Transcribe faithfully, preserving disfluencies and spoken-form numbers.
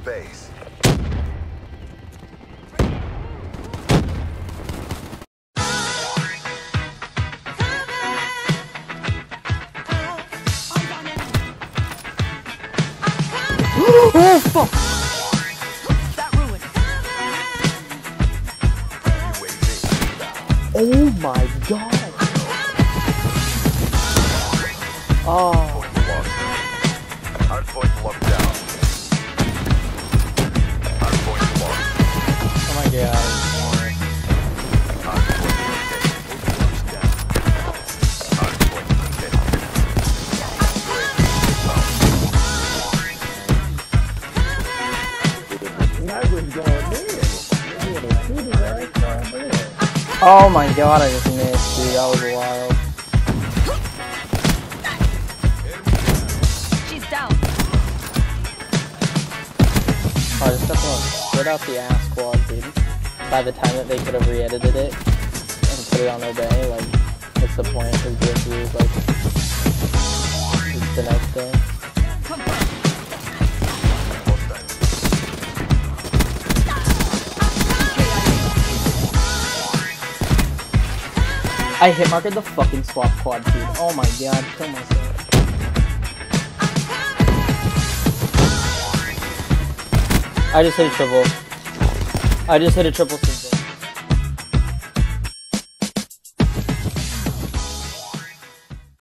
base. Oh fuck! That ruined. Oh my god! Oh. Hardpoint locked down. Hardpoint locked. Oh my god. Hardpoint down. Hardpoint located. Oh my god, I just missed, dude. That was wild. She's down. Oh, I just got the split out the ass quad, dude. By the time that they could have re-edited it and put it on Obey, like, what's the point? Because B S U is like, it's the next day. I hit marked the fucking swap quad, dude. Oh my god, kill myself. I just hit a triple. I just hit a triple.